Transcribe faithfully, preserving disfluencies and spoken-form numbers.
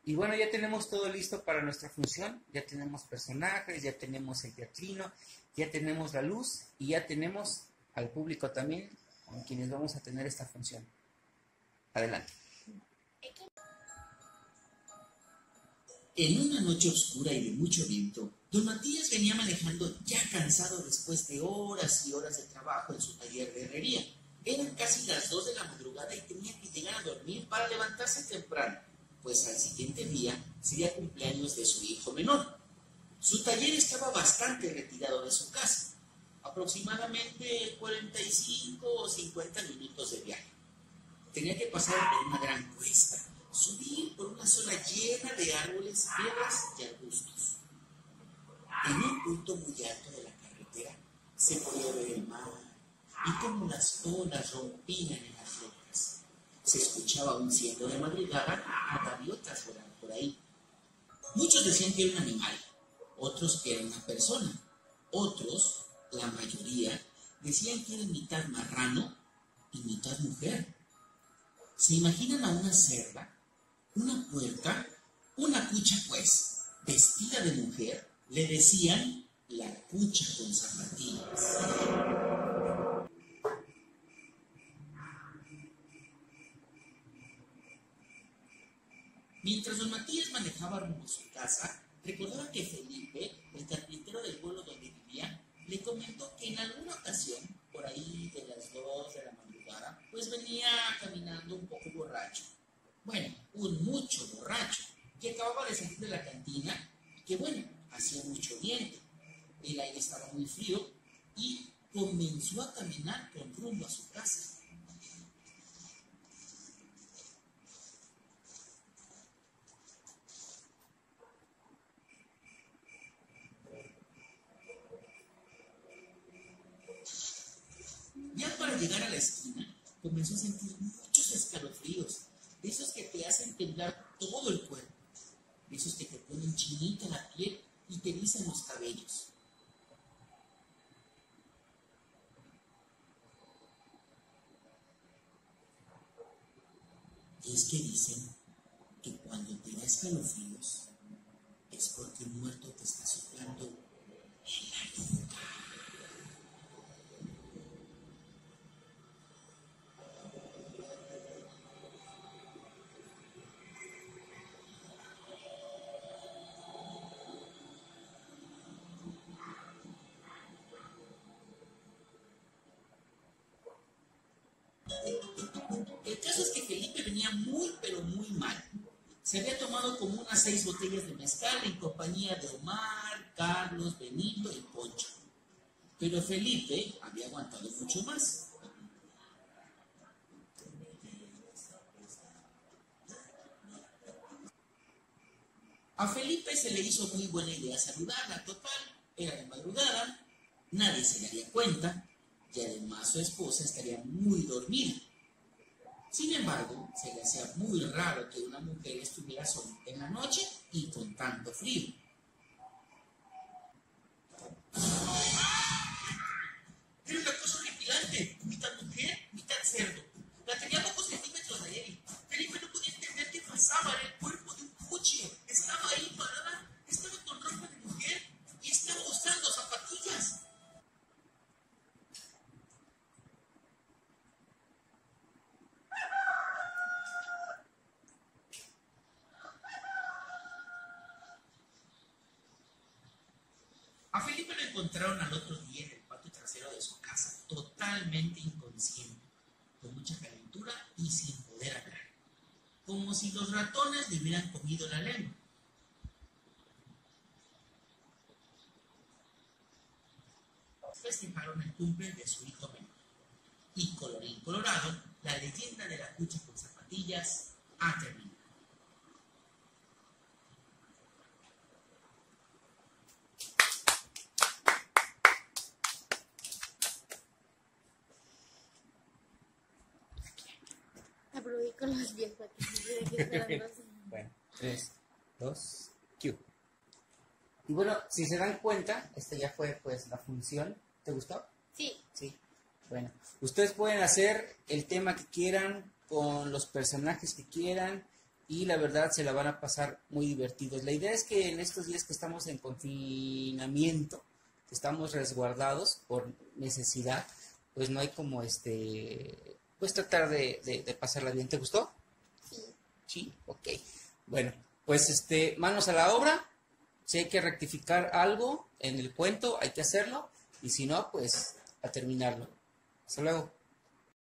Y bueno, ya tenemos todo listo para nuestra función. Ya tenemos personajes, ya tenemos el teatrino, ya tenemos la luz y ya tenemos al público también con quienes vamos a tener esta función. Adelante. En una noche oscura y de mucho viento, don Matías venía manejando ya cansado después de horas y horas de trabajo en su taller de herrería. Eran casi las dos de la madrugada y tenía que llegar a dormir para levantarse temprano, pues al siguiente día sería cumpleaños de su hijo menor. Su taller estaba bastante retirado de su casa, aproximadamente cuarenta y cinco o cincuenta minutos de viaje. Tenía que pasar por una gran cuesta, subir por una zona llena de árboles, piedras y arbustos. En un punto muy alto de la carretera se podía ver el mar y cómo las olas rompían en las rocas. Se escuchaba aún siendo de madrugada a gaviotas volar por ahí. Muchos decían que era un animal, otros que era una persona, otros, la mayoría, decían que era mitad marrano y mitad mujer. ¿Se imaginan a una cerda, una puerca, una cucha pues, vestida de mujer? Le decían la cucha con zapatillas. Mientras don Matías manejaba rumbo a su casa, recordaba que Felipe, el carpintero del pueblo donde vivía, le comentó que en alguna ocasión, por ahí de las dos de la madrugada, pues venía caminando un poco borracho. Bueno, un mucho borracho, que acababa de salir de la cantina, que bueno, hacía mucho viento, el aire estaba muy frío y comenzó a caminar con rumbo a su casa. Ya para llegar a la esquina, comenzó a sentir muchos escalofríos, de esos que te hacen temblar todo el cuerpo, de esos que te ponen chinita la piel y te erizan los cabellos. Y es que dicen que cuando te da escalofríos es porque un muerto te está soplando en la nuca. El caso es que Felipe venía muy, pero muy mal. Se había tomado como unas seis botellas de mezcal en compañía de Omar, Carlos, Benito y Poncho. Pero Felipe había aguantado mucho más. A Felipe se le hizo muy buena idea saludarla. Total, era de madrugada, nadie se daría cuenta y además su esposa estaría muy dormida. Sin embargo, se le hacía muy raro que una mujer estuviera sola en la noche y con tanto frío. Era una cosa horripilante, mitad mujer, mitad cerdo. La tenía a pocos centímetros de él. Felipe no podía entender qué pasaba en el cuerpo de un coche. Estaba ahí parada, estaba con ropa de mujer y estaba usando zapatillas. A Felipe lo encontraron al otro día en el patio trasero de su casa, totalmente inconsciente, con mucha calentura y sin poder hablar, como si los ratones le hubieran comido la lengua. Festejaron el cumple de su hijo menor. Y colorín colorado, la leyenda de la cucha con zapatillas ha terminado. Aplaudí con los pies para que se quede aquí esperando. Bueno, tres, dos, Q. Y bueno, si se dan cuenta, esta ya fue pues la función. ¿Te gustó? Sí. Sí. Bueno, ustedes pueden hacer el tema que quieran, con los personajes que quieran, y la verdad se la van a pasar muy divertidos. La idea es que en estos días que estamos en confinamiento, que estamos resguardados por necesidad, pues no hay como este, pues tratar de, de, de pasarla bien. ¿Te gustó? Sí. Sí, ok. Bueno, pues este, manos a la obra. Si hay que rectificar algo en el cuento, hay que hacerlo. Y si no, pues a terminarlo. Hasta luego.